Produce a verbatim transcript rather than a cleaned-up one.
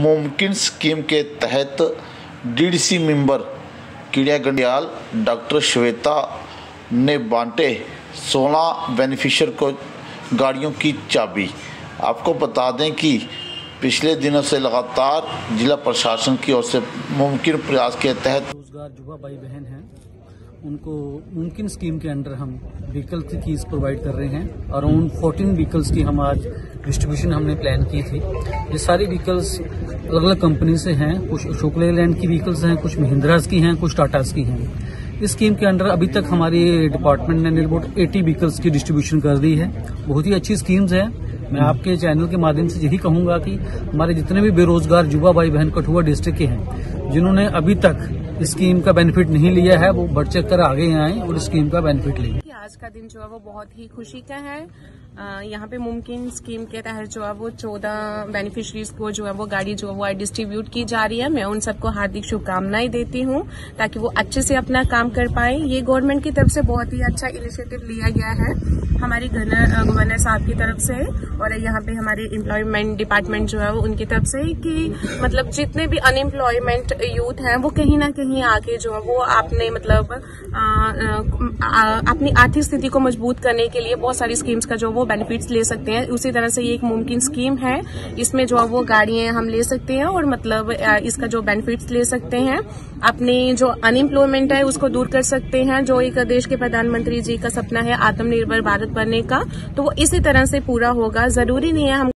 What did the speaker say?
मुमकिन स्कीम के तहत DDC member Kidiya Gandiyal doctor Shweta ने बांटे सोलह बेनिफिशियर को गाड़ियों की चाबी। आपको बता दें कि पिछले दिनों से लगातार जिला प्रशासन की ओर से मुमकिन प्रयास के तहत रोजगार युवा भाई बहन हैं उनको मुमकिन स्कीम के अंडर हम व्हीकल की कीज प्रोवाइड कर रहे हैं। अराउंड चौदह व्हीकल्स की हम आज डिस्ट्रीब्यूशन हमने प्लान की थी। ये सारी व्हीकल्स अलग अलग कंपनी से हैं, कुछ अशोक लेलैंड की व्हीकल्स हैं, कुछ महिंद्रास की हैं, कुछ टाटास की हैं। इस स्कीम के अंडर अभी तक हमारी डिपार्टमेंट ने नियर अबाउट अस्सी व्हीकल्स की डिस्ट्रीब्यूशन कर दी है। बहुत ही अच्छी स्कीम्स है। मैं आपके चैनल के माध्यम से यही कहूंगा कि हमारे जितने भी बेरोजगार युवा भाई बहन कठुआ डिस्ट्रिक्ट के हैं जिन्होंने अभी तक इस स्कीम का बेनिफिट नहीं लिया है, वो बढ़ चढ़ कर आगे आए और इस स्कीम का बेनिफिट लें। आज का दिन जो है वो बहुत ही खुशी का है। यहाँ पे मुमकिन स्कीम के तहत जो है वो चौदह बेनिफिशरीज को जो है वो गाड़ी जो है वो डिस्ट्रीब्यूट की जा रही है। मैं उन सबको हार्दिक शुभकामनाएं देती हूँ ताकि वो अच्छे से अपना काम कर पाए। ये गवर्नमेंट की तरफ से बहुत ही अच्छा इनिशिएटिव लिया गया है हमारी गवर्नर साहब की तरफ से और यहाँ पे हमारे एम्प्लॉयमेंट डिपार्टमेंट जो है वो उनकी तरफ से कि मतलब जितने भी अनएम्प्लॉयमेंट यूथ हैं वो कहीं ना कहीं आके जो है वो आपने मतलब आ, आ, अपनी आर्थिक स्थिति को मजबूत करने के लिए बहुत सारी स्कीम्स का जो वो बेनिफिट्स ले सकते हैं। उसी तरह से ये एक मुमकिन स्कीम है। इसमें जो है वो गाड़ियां हम ले सकते हैं और मतलब इसका जो बेनिफिट्स ले सकते हैं, अपने जो अनएम्प्लॉयमेंट है उसको दूर कर सकते हैं। जो एक देश के प्रधानमंत्री जी का सपना है आत्मनिर्भर भारत बनने का, तो वो इसी तरह से पूरा होगा। जरूरी नहीं है हम